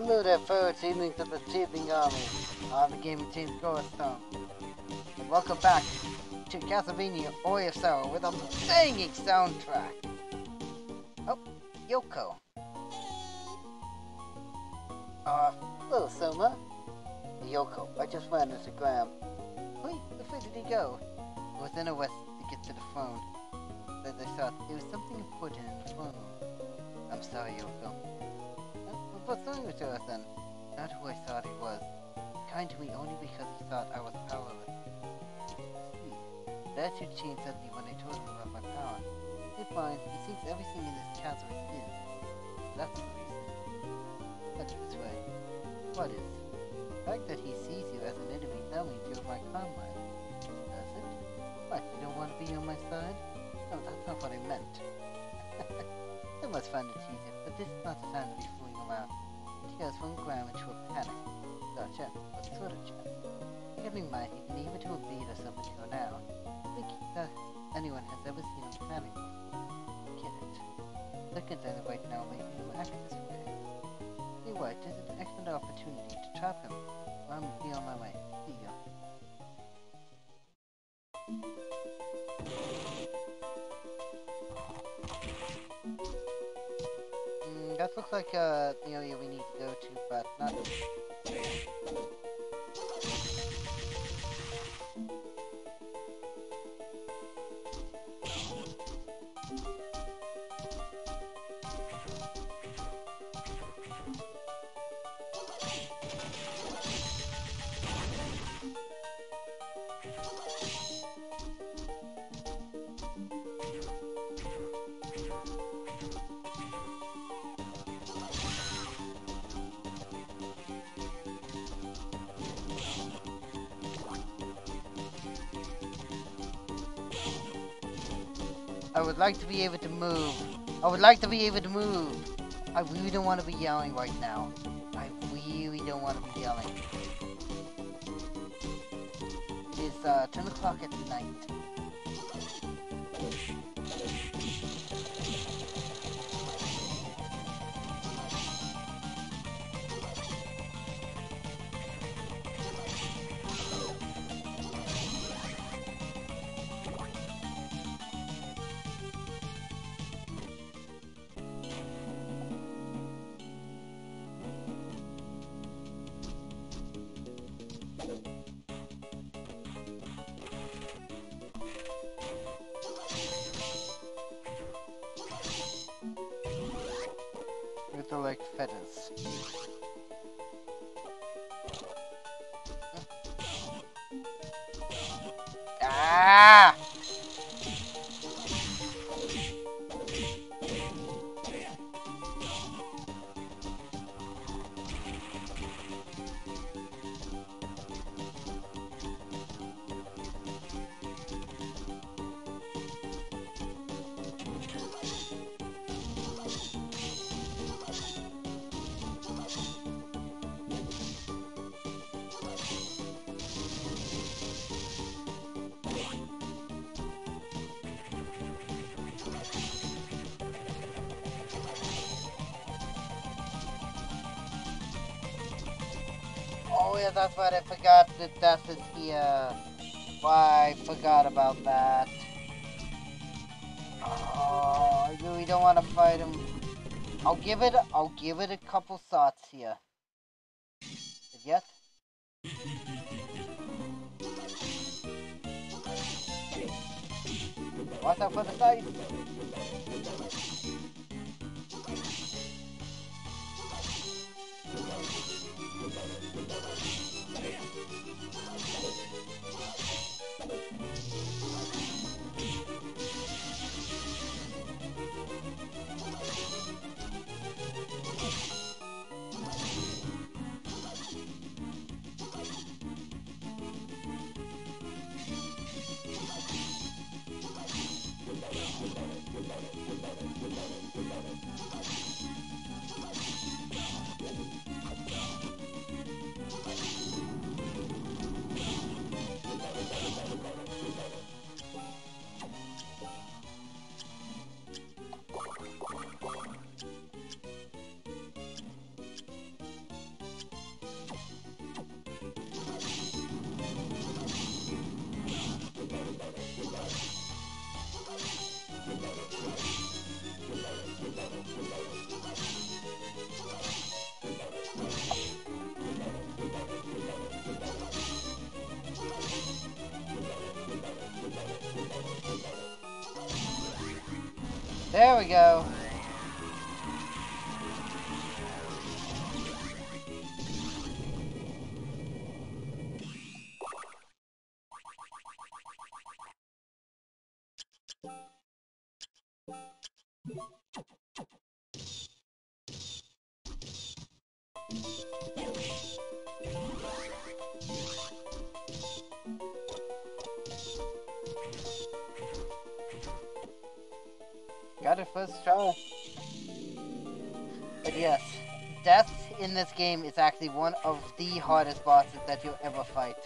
Hello there, folks, evening to the Teething Army. I'm the gaming team Gorstone. And welcome back to Castevaina Aria of Sorrow with a banging soundtrack. Oh, Yoko. Hello, Soma. Yoko, I just ran Instagram. Wait, where did he go? I was in a west to get to the phone. But I thought there was something important in the phone. I'm sorry, Yoko. What's wrong with us then? Not who I thought he was. Kind to me only because he thought I was powerless. See, that attitude changed suddenly when I told him about my power. He finds he thinks everything in this castle is his. That's the reason. Look this way. What is? The fact that he sees you as an enemy now means you're my comrade. Does it? What, you don't want to be on my side? No, that's not what I meant. It was fun to tease him, but this is not the time to be fooling around. He goes from ground into a panic. Gotcha. What sort of chat? You can remind he can even to a beat or something to now. I think that anyone has ever seen him panic before. Get it. Circumstances right now making him act this way. You're right, this is an excellent opportunity to trap him. I'm be on my way. See ya. That looks like the area we need to go to, but not. I would like to be able to move. I would like to be able to move. I really don't want to be yelling right now. I really don't want to be yelling. It is 10 o'clock at night. They're like feathers. Ah! Oh yeah, that's right, I forgot that Death is here. Why, I forgot about that. Oh, I really don't want to fight him. I'll give it a couple thoughts here. Yes? Watch out for the side. There we go. Got it first try. But yes, death in this game is actually one of the hardest bosses that you'll ever fight.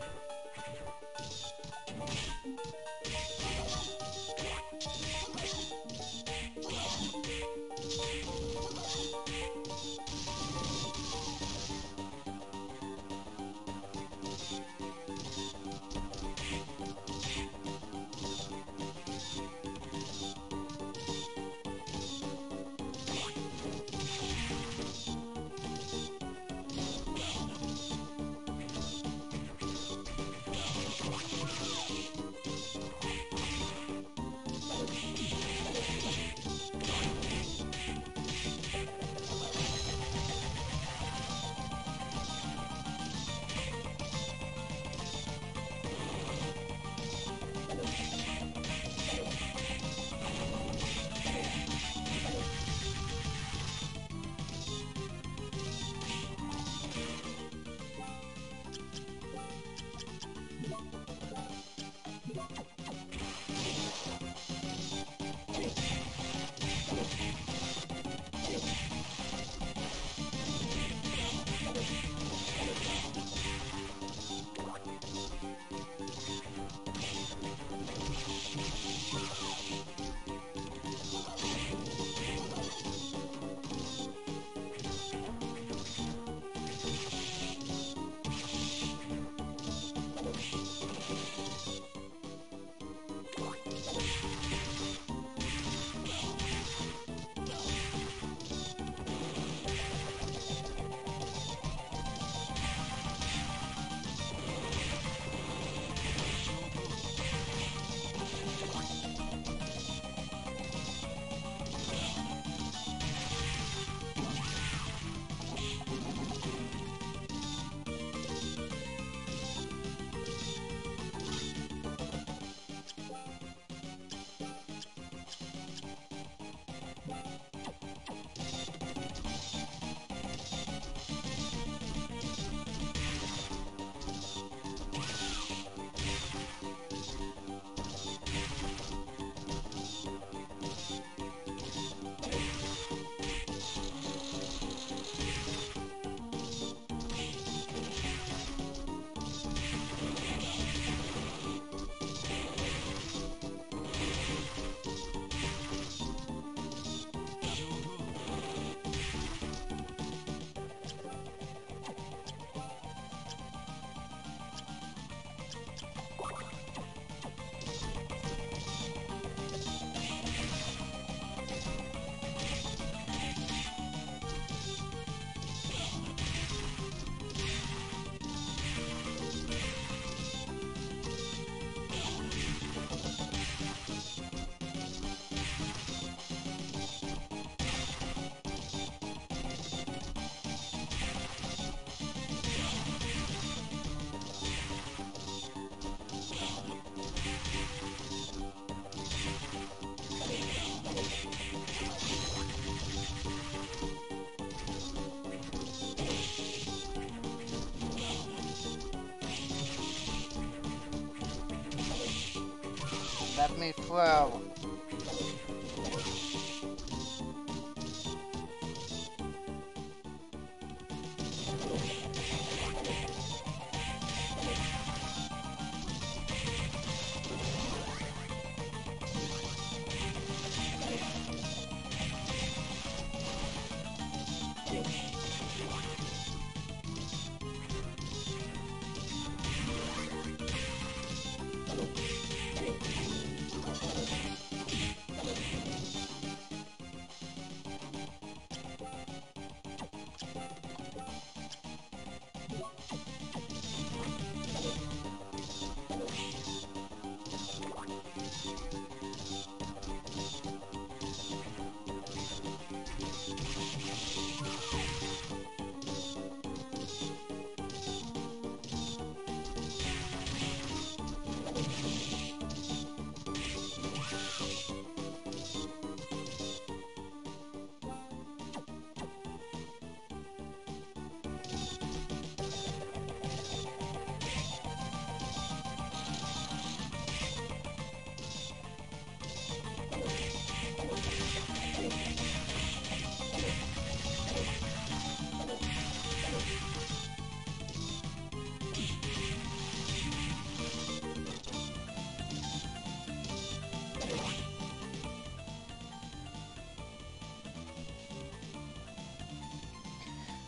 Let me throw.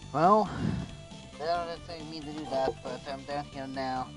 Well, they don't necessarily mean to do that, but I'm down here now.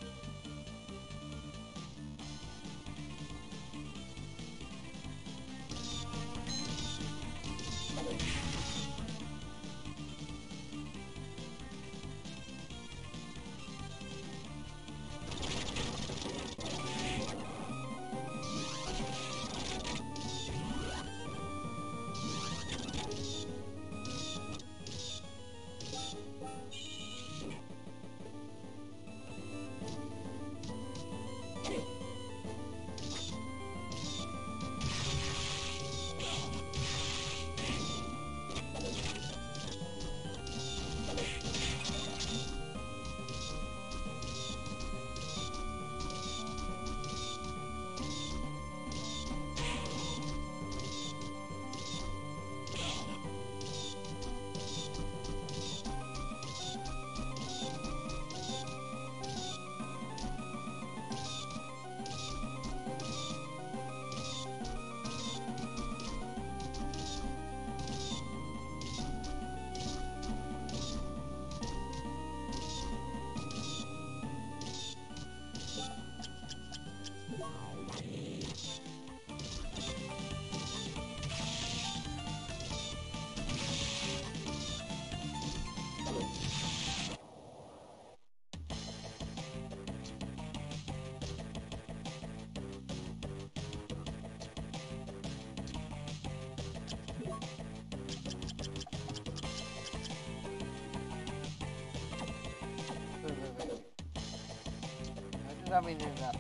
I did not mean to do that.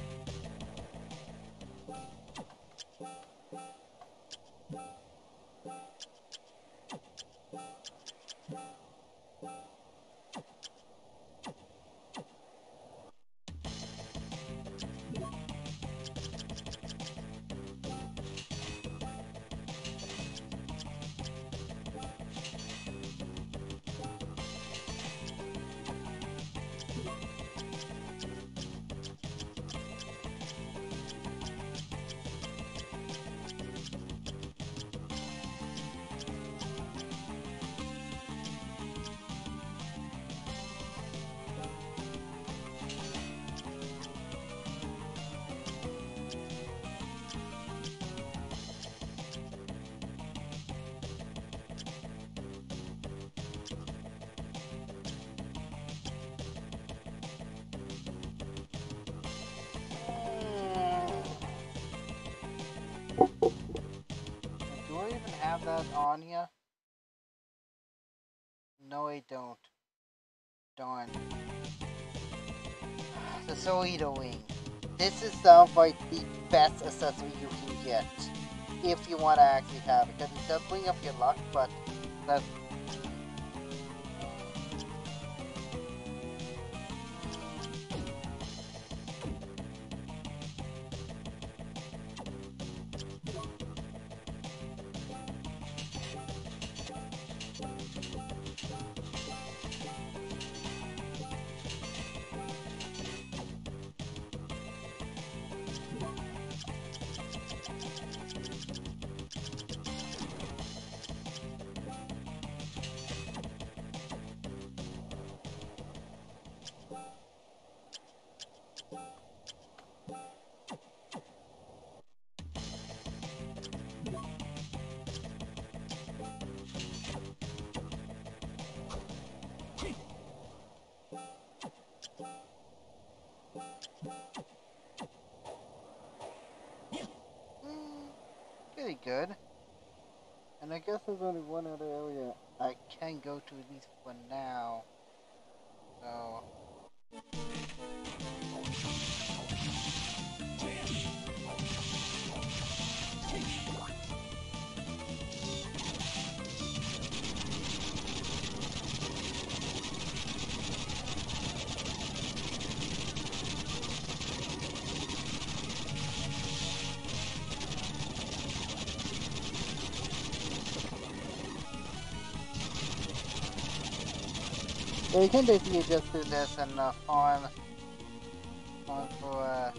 Do I even have that on here? No, I don't. Darn. The Soito Wing. This is sounds like the best accessory you can get if you want to actually have it, because it does bring up your luck, but that's pretty good. And I guess there's only one other area I can go to at least for now. So yeah, you can basically just do this and farm for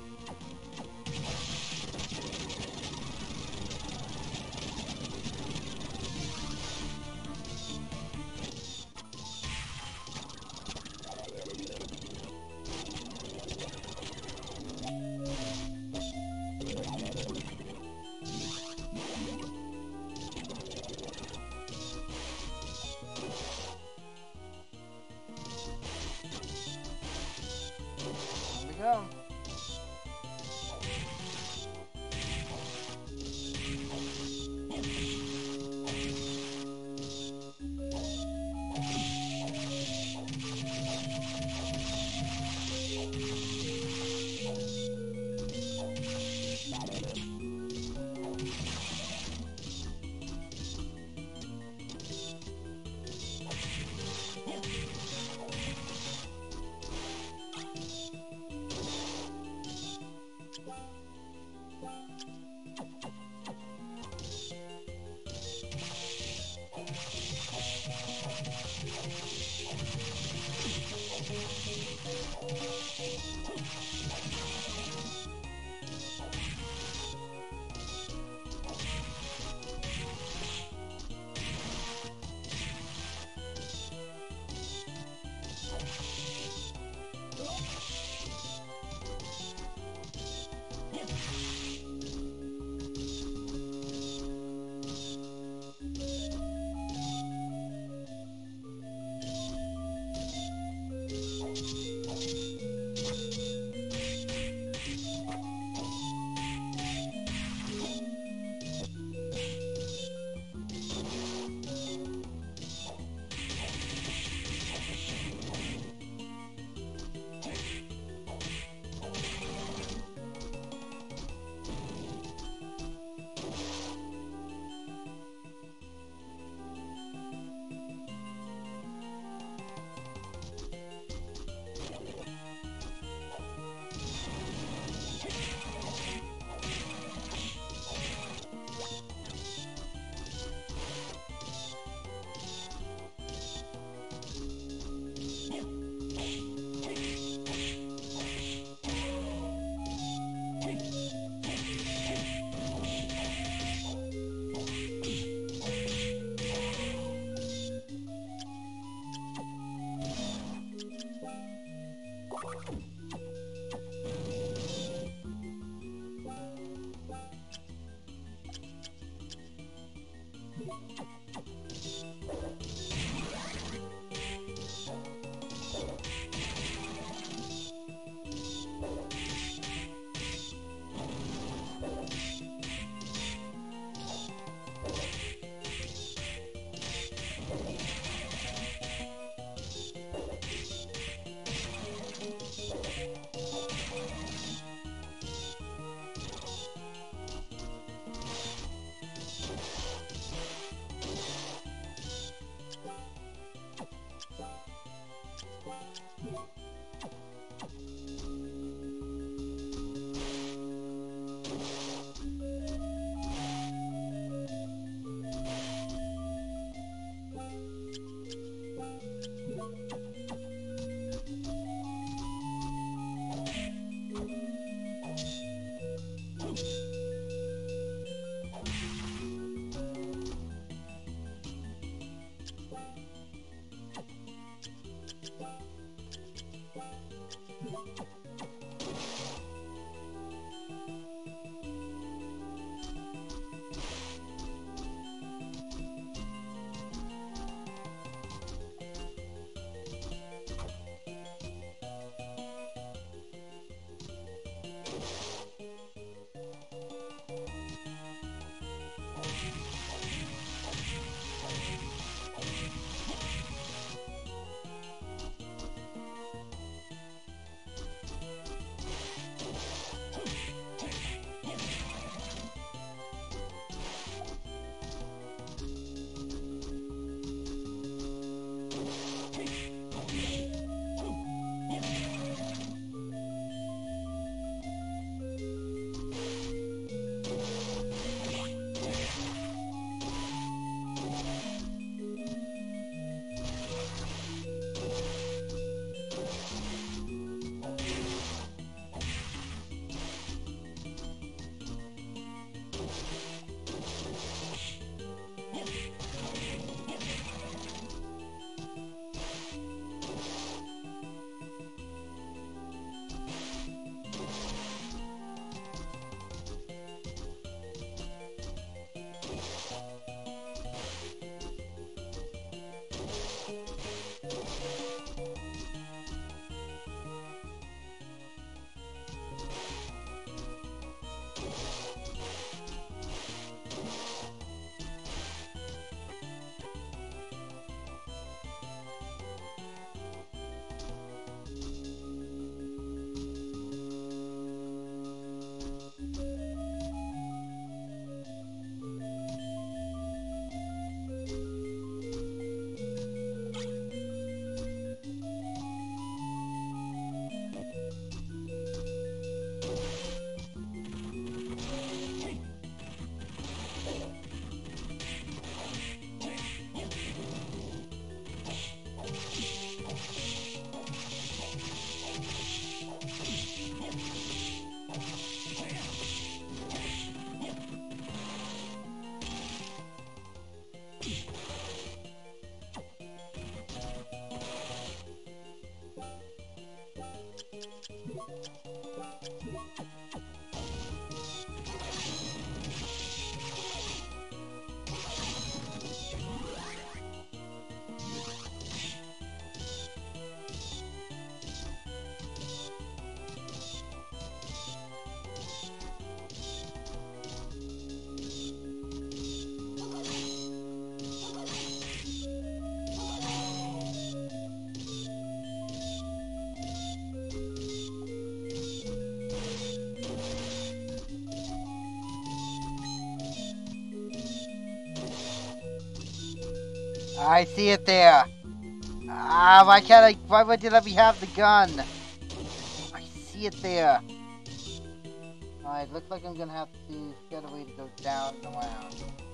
I see it there. Ah, why can't I? Why would you let me have the gun? I see it there. Alright, looks like I'm gonna have to get a way to go down and around.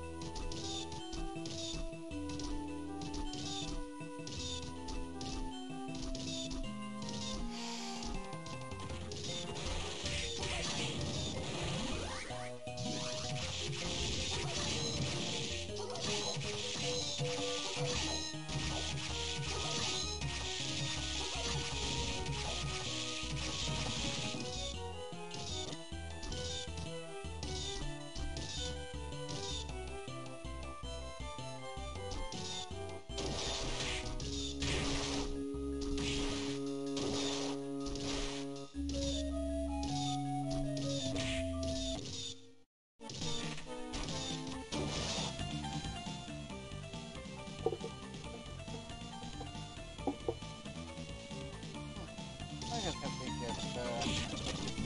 I just have to get,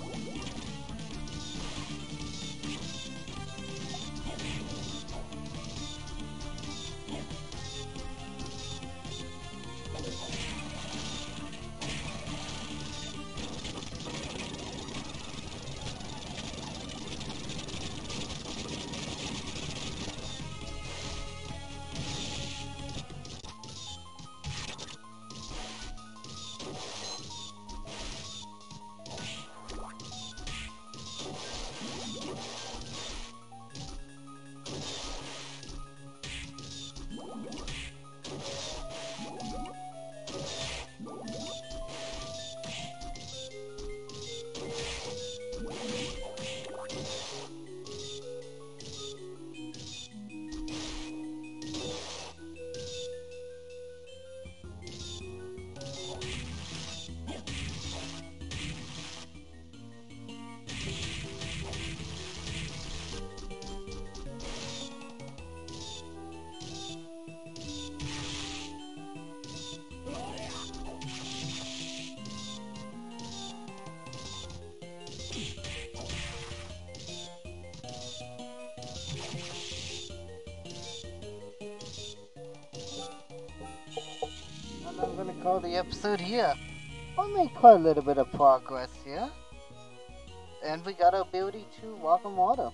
and I'm gonna call the episode here. I made quite a little bit of progress here. And we got our ability to walk on water.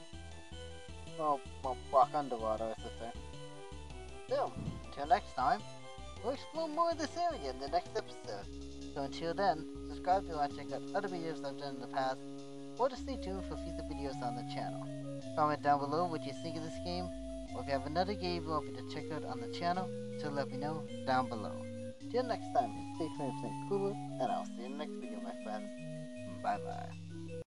Well, walk underwater, I should say. So, until next time, we'll explore more of this area in the next episode. So until then, subscribe if you want to check out other videos I've done in the past, or to stay tuned for future videos on the channel. Comment down below what you think of this game, or if you have another game you want me to check out on the channel, so let me know down below. Till next time, stay safe, stay cooler, and I'll see you in the next video, my friends. Bye bye.